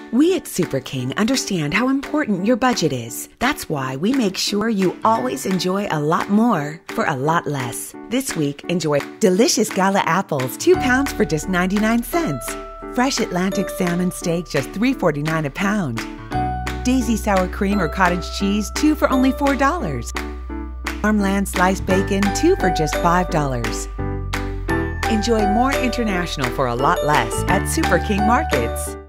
We at Super King understand how important your budget is. That's why we make sure you always enjoy a lot more for a lot less. This week, enjoy delicious Gala apples, 2 pounds for just 99 cents. Fresh Atlantic salmon steak, just $3.49 a pound. Daisy sour cream or cottage cheese, 2 for only $4. Farmland sliced bacon, 2 for just $5. Enjoy more international for a lot less at Super King Markets.